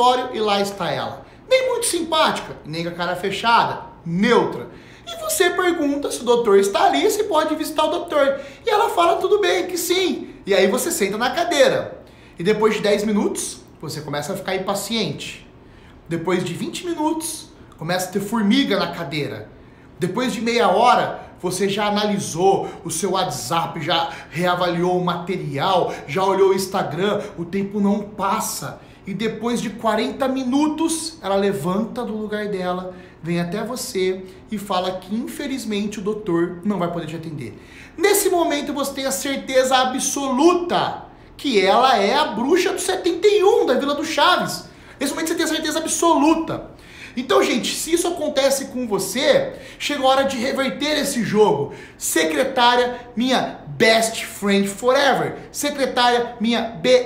consultório e lá está ela. Nem muito simpática, nem com a cara fechada, neutra. E você pergunta se o doutor está ali, se pode visitar o doutor. E ela fala tudo bem, que sim. E aí você senta na cadeira. E depois de 10 minutos, você começa a ficar impaciente. Depois de 20 minutos, começa a ter formiga na cadeira. Depois de meia hora, você já analisou o seu WhatsApp, já reavaliou o material, já olhou o Instagram, o tempo não passa. E depois de 40 minutos, ela levanta do lugar dela, vem até você e fala que infelizmente o doutor não vai poder te atender. Nesse momento você tem a certeza absoluta que ela é a bruxa do 71 da Vila do Chaves. Nesse momento você tem a certeza absoluta. Então, gente, se isso acontece com você, chegou a hora de reverter esse jogo. Secretária, minha best friend forever. Secretária, minha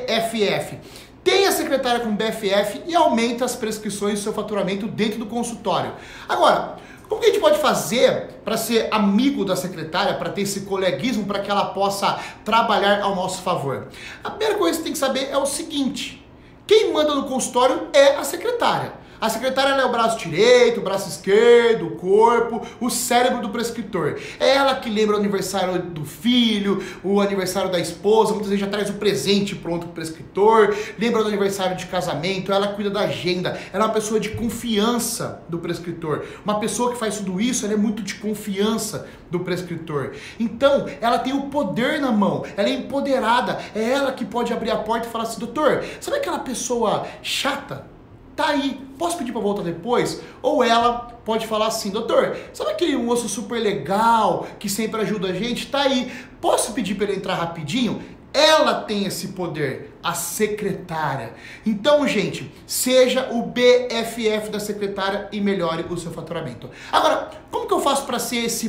BFF. Tenha secretária com BFF e aumenta as prescrições do seu faturamento dentro do consultório. Agora, como que a gente pode fazer para ser amigo da secretária, para ter esse coleguismo, para que ela possa trabalhar ao nosso favor? A primeira coisa que você tem que saber é o seguinte: quem manda no consultório é a secretária. A secretária ela é o braço direito, o braço esquerdo, o corpo, o cérebro do prescritor. É ela que lembra o aniversário do filho, o aniversário da esposa, muitas vezes já traz o presente pronto pro prescritor, lembra do aniversário de casamento, ela cuida da agenda, ela é uma pessoa de confiança do prescritor. Uma pessoa que faz tudo isso, ela é muito de confiança do prescritor. Então, ela tem o poder na mão, ela é empoderada, é ela que pode abrir a porta e falar assim: doutor, sabe aquela pessoa chata? Tá aí, posso pedir para voltar depois? Ou ela pode falar assim: doutor, sabe aquele moço super legal que sempre ajuda a gente? Tá aí, posso pedir para ele entrar rapidinho? Ela tem esse poder, a secretária. Então, gente, seja o BFF da secretária e melhore o seu faturamento. Agora, como que eu faço para ser esse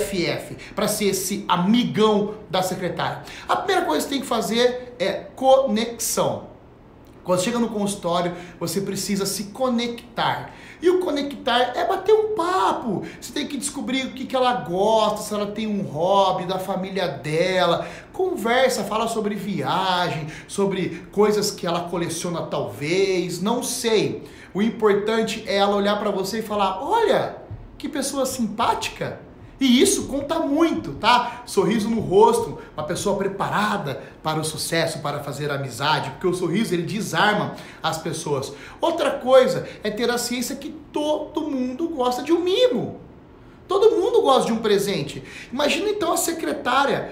BFF? Para ser esse amigão da secretária? A primeira coisa que você tem que fazer é conexão. Quando chega no consultório, você precisa se conectar. E o conectar é bater um papo. Você tem que descobrir o que ela gosta, se ela tem um hobby, da família dela. Conversa, fala sobre viagem, sobre coisas que ela coleciona talvez, não sei. O importante é ela olhar para você e falar: olha, que pessoa simpática. E isso conta muito, tá? Sorriso no rosto, uma pessoa preparada para o sucesso, para fazer amizade, porque o sorriso ele desarma as pessoas. Outra coisa é ter a ciência que todo mundo gosta de um mimo. Todo mundo gosta de um presente. Imagina então a secretária,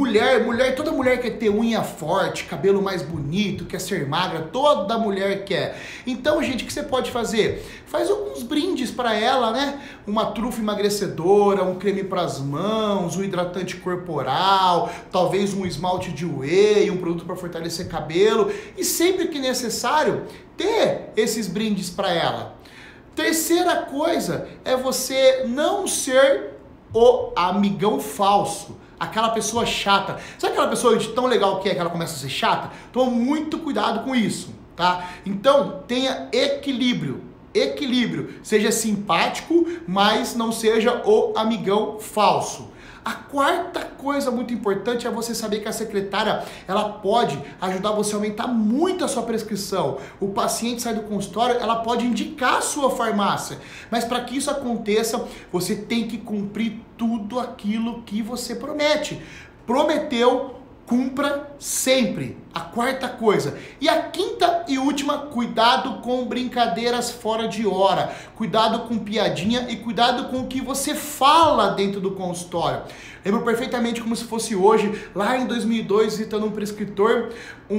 toda mulher quer ter unha forte, cabelo mais bonito, quer ser magra, toda mulher quer. Então, gente, o que você pode fazer? Faz alguns brindes para ela, né? Uma trufa emagrecedora, um creme para as mãos, um hidratante corporal, talvez um esmalte de whey, um produto para fortalecer cabelo. E sempre que necessário, ter esses brindes para ela. Terceira coisa é você não ser o amigão falso, aquela pessoa chata. Sabe aquela pessoa de tão legal que ela começa a ser chata? Toma muito cuidado com isso, tá? Então, tenha equilíbrio. Equilíbrio. Seja simpático, mas não seja o amigão falso. A quarta coisa muito importante é você saber que a secretária, ela pode ajudar você a aumentar muito a sua prescrição. O paciente sai do consultório, ela pode indicar a sua farmácia. Mas para que isso aconteça, você tem que cumprir tudo aquilo que você promete. Prometeu, cumpra sempre. A quarta coisa. E a quinta e última, cuidado com brincadeiras fora de hora. Cuidado com piadinha e cuidado com o que você fala dentro do consultório. Lembro perfeitamente como se fosse hoje, lá em 2002, visitando um prescritor,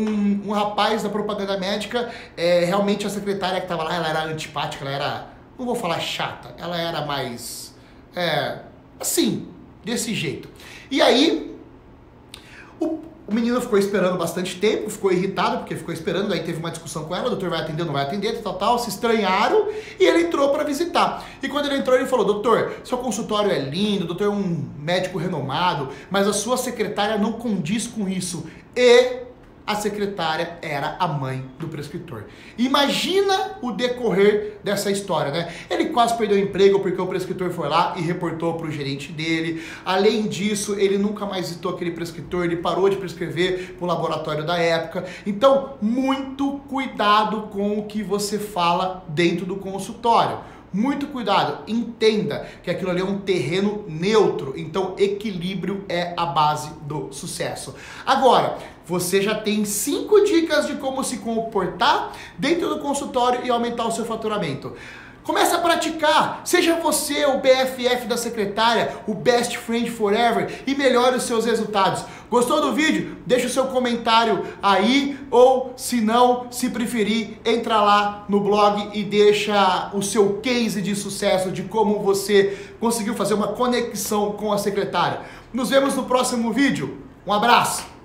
um rapaz da propaganda médica, realmente a secretária que estava lá, ela era antipática, ela era, não vou falar chata, ela era mais, assim, desse jeito. E aí, o menino ficou esperando bastante tempo, ficou irritado porque ficou esperando, aí teve uma discussão com ela, o doutor vai atender, não vai atender, tal, se estranharam e ele entrou para visitar. E quando ele entrou, ele falou: doutor, seu consultório é lindo, o doutor é um médico renomado, mas a sua secretária não condiz com isso. E a secretária era a mãe do prescritor. Imagina o decorrer dessa história, né? Ele quase perdeu o emprego porque o prescritor foi lá e reportou para o gerente dele. Além disso, ele nunca mais visitou aquele prescritor, ele parou de prescrever para o laboratório da época. Então, muito cuidado com o que você fala dentro do consultório. Muito cuidado, entenda que aquilo ali é um terreno neutro, então equilíbrio é a base do sucesso. Agora, você já tem 5 dicas de como se comportar dentro do consultório e aumentar o seu faturamento. Comece a praticar, seja você o BFF da secretária, o best friend forever e melhore os seus resultados. Gostou do vídeo? Deixa o seu comentário aí ou se não, se preferir, entra lá no blog e deixa o seu case de sucesso de como você conseguiu fazer uma conexão com a secretária. Nos vemos no próximo vídeo. Um abraço!